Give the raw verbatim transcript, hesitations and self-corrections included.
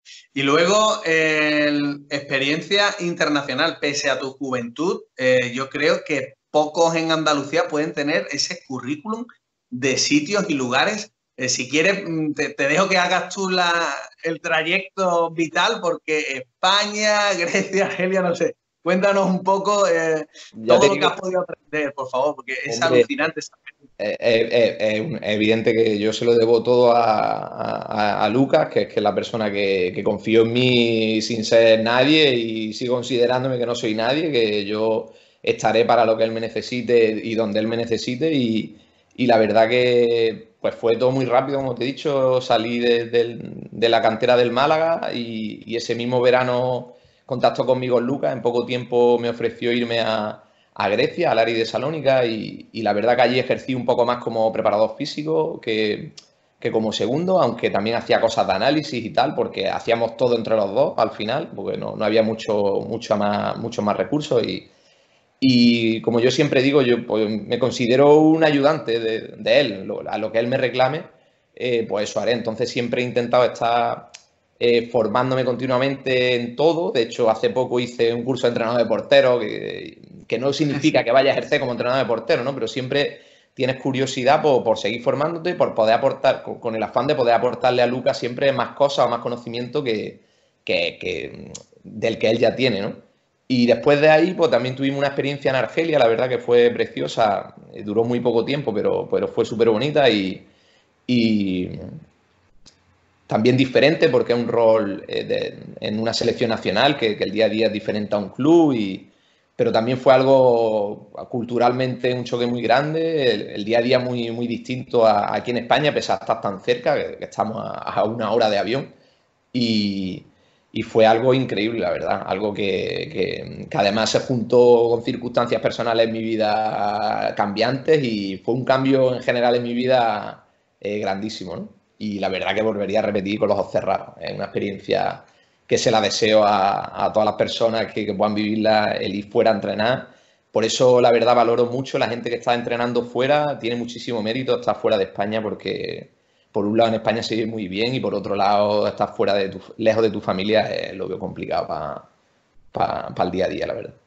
Y luego, eh, experiencia internacional, pese a tu juventud, eh, yo creo que pocos en Andalucía pueden tener ese currículum de sitios y lugares. Eh, si quieres, te, te, dejo que hagas tú la, el trayecto vital, porque España, Grecia, Argelia, no sé. Cuéntanos un poco eh, Ya todo te lo que digo, has podido aprender, por favor, porque es hombre, alucinante. es, es- es evidente que yo se lo debo todo a, a- a Lucas, que es, que es la persona que, que confió en mí sin ser nadie y sigo considerándome que no soy nadie, que yo estaré para lo que él me necesite y donde él me necesite. Y, y la verdad que pues fue todo muy rápido, como te he dicho, salí de, del- de la cantera del Málaga y, y ese mismo verano contactó conmigo Lucas, en poco tiempo me ofreció irme a a Grecia, al Ari de Salónica, y, y, la verdad que allí ejercí un poco más como preparador físico que, que, como segundo, aunque también hacía cosas de análisis y tal, porque hacíamos todo entre los dos al final, porque no, no había mucho, mucho, más, mucho más recursos. Y, y como yo siempre digo, yo pues, me considero un ayudante de, de él, lo, a lo que él me reclame, eh, pues eso haré. Entonces siempre he intentado estar eh, formándome continuamente en todo. De hecho, hace poco hice un curso de entrenador de portero, que, que no significa que vaya a ejercer como entrenador de portero, ¿no? Pero siempre tienes curiosidad por, por seguir formándote y por poder aportar, con, con, el afán de poder aportarle a Lucas siempre más cosas o más conocimiento que, que, que del que él ya tiene, ¿no? Y después de ahí, pues también tuvimos una experiencia en Argelia, la verdad que fue preciosa, eh, duró muy poco tiempo, pero, pero fue súper bonita y, y, también diferente porque es un rol eh, de, en una selección nacional que, que, el día a día es diferente a un club, y, pero también fue algo culturalmente un choque muy grande, el, el día a día muy, muy distinto a, a aquí en España, pese a estar tan cerca, que, que estamos a, a una hora de avión. Y, y fue algo increíble, la verdad. Algo que, que, que, además se juntó con circunstancias personales en mi vida cambiantes y fue un cambio en general en mi vida eh, grandísimo, ¿no? Y la verdad que volvería a repetir con los ojos cerrados. Es una experiencia que se la deseo a, a todas las personas que, que puedan vivirla, el ir fuera a entrenar. Por eso, la verdad, valoro mucho la gente que está entrenando fuera. Tiene muchísimo mérito estar fuera de España porque por un lado en España se vive muy bien y por otro lado estás fuera de tu, lejos de tu familia, eh, lo veo complicado para pa, pa el día a día, la verdad.